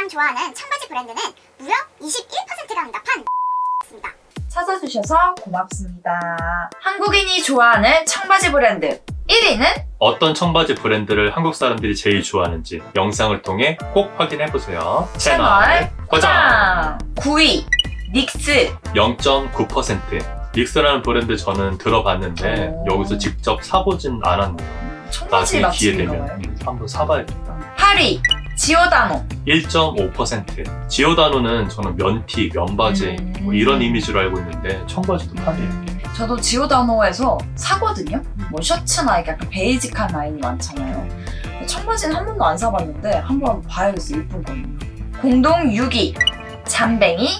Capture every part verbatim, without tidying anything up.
좋아하는 청바지 브랜드는 무려 이십일 퍼센트가 응답한 습니다. 찾아주셔서 고맙습니다. 한국인이 좋아하는 청바지 브랜드 일 위는 어떤 청바지 브랜드를 한국 사람들이 제일 좋아하는지 영상을 통해 꼭 확인해보세요. 채널 고정! 구 위 닉스 영 점 구 퍼센트. 닉스라는 브랜드 저는 들어봤는데 오. 여기서 직접 사보진 않았네요. 청바지 나중에 기회 맛집인가봐요. 되면 음, 한번 사봐야겠다. 팔 위 지오다노 일 점 오 퍼센트. 지오다노는 저는 면티, 면바지 음. 뭐 이런 이미지로 알고 있는데 청바지도 파네요. 저도 지오다노에서 사거든요. 뭐 셔츠나 이렇게 약간 베이직한 라인이 많잖아요. 청바지는 한 번도 안 사봤는데 한번 봐야겠어요. 예쁘거든요. 공동 육 위 잠뱅이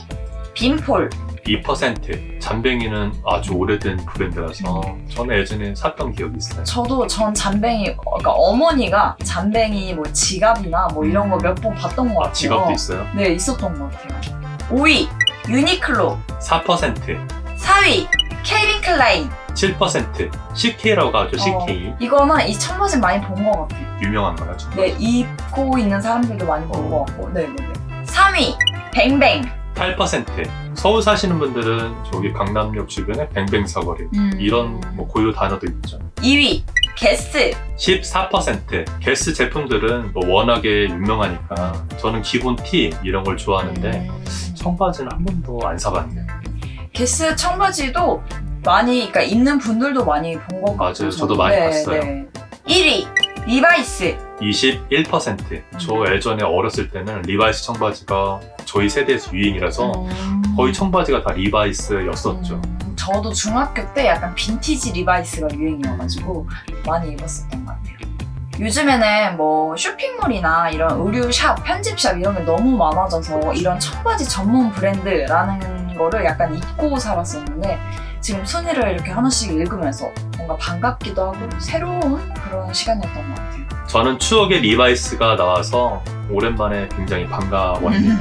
빈폴 이 퍼센트. 잠뱅이는 아주 오래된 브랜드라서 저는 예전에 샀던 기억이 있어요. 저도 전 잠뱅이, 그러니까 어머니가 잠뱅이 뭐 지갑이나 뭐 이런 거 몇 번 봤던 것 같아요. 지갑도 있어요? 네, 있었던 것 같아요. 오 위 유니클로 사 퍼센트. 사 위 켈빈 클라인 칠 퍼센트. 씨케이라고 하죠, 씨케이. 어, 이거는 이 청바지 많이 본 것 같아요. 유명한 거라 죠. 네, 입고 있는 사람들도 많이 본 어. 것 같고. 네네네. 삼 위 뱅뱅 팔 퍼센트. 서울 사시는 분들은 저기 강남역 주변에 뱅뱅 사거리 음. 이런 뭐 고유 단어도 있죠. 이 위 게스 십사 퍼센트. 게스 제품들은 뭐 워낙에 유명하니까 저는 기본 티 이런 걸 좋아하는데 음. 청바지는 한 번도 안 사봤네요. 게스 청바지도 많이, 그러니까 입는 분들도 많이 본 것 같고. 맞아요. 저도 많이 봤어요. 일 위 리바이스 이십일 퍼센트. 저 예전에 어렸을 때는 리바이스 청바지가 저희 세대에서 유행이라서 음. 거의 청바지가 다 리바이스였었죠. 음, 저도 중학교 때 약간 빈티지 리바이스가 유행이어가지고 많이 입었었던 것 같아요. 요즘에는 뭐 쇼핑몰이나 이런 의류샵, 편집샵 이런 게 너무 많아져서 이런 청바지 전문 브랜드라는 거를 약간 잊고 살았었는데 지금 순위를 이렇게 하나씩 읽으면서 뭔가 반갑기도 하고 새로운 그런 시간이었던 것 같아요. 저는 추억의 리바이스가 나와서 오랜만에 굉장히 반가웠네요.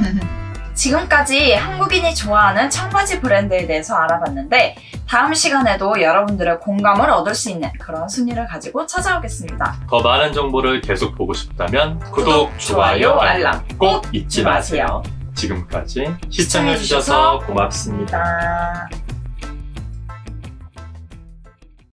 지금까지 한국인이 좋아하는 청바지 브랜드에 대해서 알아봤는데 다음 시간에도 여러분들의 공감을 얻을 수 있는 그런 순위를 가지고 찾아오겠습니다. 더 많은 정보를 계속 보고 싶다면 구독, 구독, 좋아요, 좋아요, 알람 알람 꼭 잊지 잊지 마세요. 마세요. 지금까지 시청해주셔서 고맙습니다. 고맙습니다.